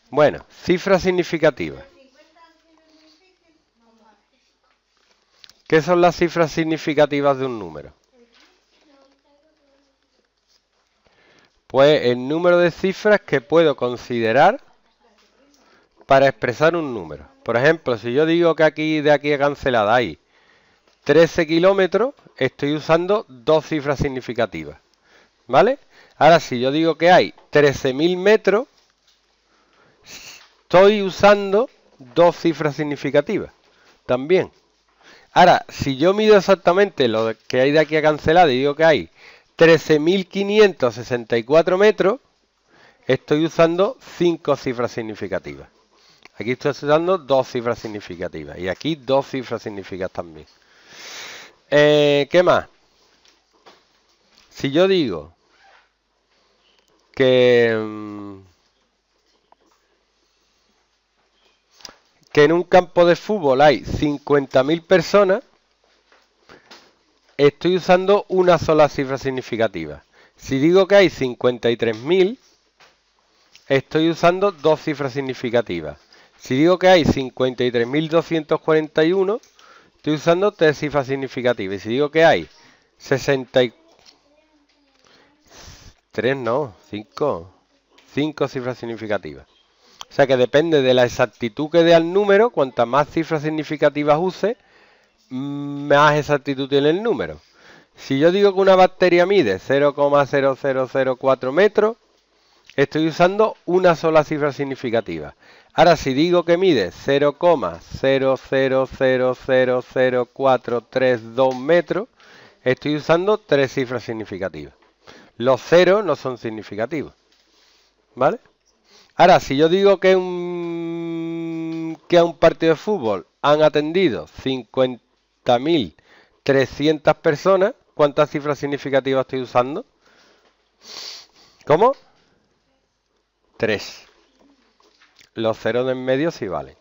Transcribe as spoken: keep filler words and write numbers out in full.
Bueno, cifras significativas. ¿Qué son las cifras significativas de un número? Pues el número de cifras que puedo considerar para expresar un número. Por ejemplo, si yo digo que aquí de aquí a Cancelada hay trece kilómetros, estoy usando dos cifras significativas. ¿Vale? Ahora, si yo digo que hay trece mil metros, estoy usando dos cifras significativas. También. Ahora, si yo mido exactamente lo que hay de aquí a Cancelada y digo que hay trece mil quinientos sesenta y cuatro metros, estoy usando cinco cifras significativas. Aquí estoy usando dos cifras significativas. Y aquí dos cifras significativas también. Eh, ¿Qué más? Si yo digo que, que en un campo de fútbol hay cincuenta mil personas, estoy usando una sola cifra significativa. Si digo que hay cincuenta y tres mil, estoy usando dos cifras significativas. Si digo que hay cincuenta y tres mil doscientos cuarenta y uno, estoy usando tres cifras significativas. Y si digo que hay sesenta y tres, no, cinco, cinco cifras significativas. O sea que depende de la exactitud que dé al número, cuantas más cifras significativas use, más exactitud tiene el número. Si yo digo que una bacteria mide cero coma cero cero cero cuatro metros, estoy usando una sola cifra significativa. Ahora, si digo que mide cero coma cero cero cero cero cero cuatro tres dos metros, estoy usando tres cifras significativas. Los ceros no son significativos. ¿Vale? Ahora, si yo digo que, un, que a un partido de fútbol han atendido cincuenta mil trescientas personas, ¿cuántas cifras significativas estoy usando? ¿Cómo? tres. Los ceros de en medio sí valen.